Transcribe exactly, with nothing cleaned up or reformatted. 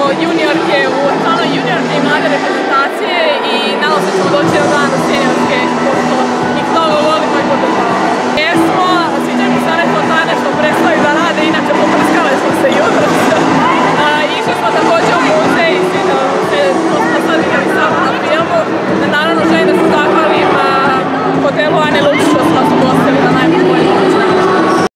juniorke u stvarno junior i mlade reprezentacije i nadam se da ćemo doći jedan dan do svijenja